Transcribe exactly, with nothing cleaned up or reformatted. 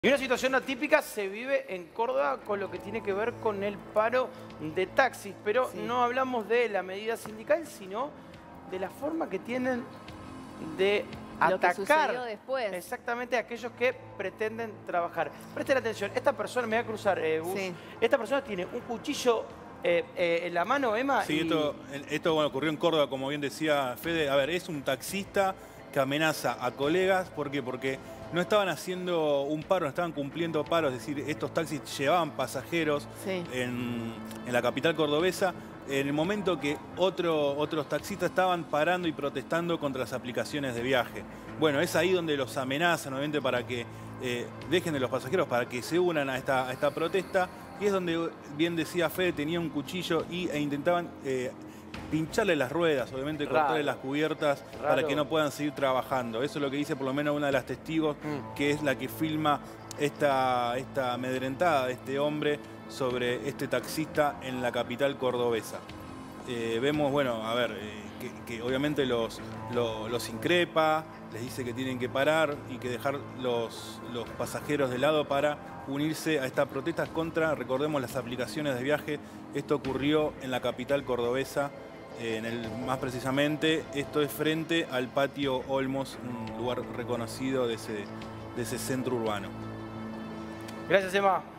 Y una situación atípica se vive en Córdoba con lo que tiene que ver con el paro de taxis, pero Sí. no hablamos de la medida sindical, sino de la forma que tienen de Lo que atacar sucedió después. exactamente a aquellos que pretenden trabajar. Presten atención, esta persona, me voy a cruzar, eh, Gus, Sí. esta persona tiene un cuchillo eh, eh, en la mano, Emma. Sí, y... esto, esto bueno, ocurrió en Córdoba, como bien decía Fede. A ver, es un taxista que amenaza a colegas. ¿Por qué? Porque no estaban haciendo un paro, no estaban cumpliendo paros. Es decir, estos taxis llevaban pasajeros Sí. en, en la capital cordobesa. En el momento que otro, otros taxistas estaban parando y protestando contra las aplicaciones de viaje. Bueno, es ahí donde los amenazan, obviamente, para que eh, dejen de los pasajeros, para que se unan a esta, a esta protesta. Y es donde, bien decía Fede, tenía un cuchillo y, e intentaban eh, pincharle las ruedas, obviamente Raro. cortarle las cubiertas Raro. para que no puedan seguir trabajando. Eso es lo que dice por lo menos una de las testigos, Mm. que es la que filma esta, esta amedrentada de este hombre sobre este taxista en la capital cordobesa. Eh, vemos, bueno, a ver, eh, que, que obviamente los, los, los increpa, les dice que tienen que parar y que dejar los, los pasajeros de lado para unirse a estas protestas contra, recordemos, las aplicaciones de viaje. Esto ocurrió en la capital cordobesa, eh, en el, más precisamente, esto es frente al patio Olmos, un lugar reconocido de ese, de ese centro urbano. Gracias, Emma.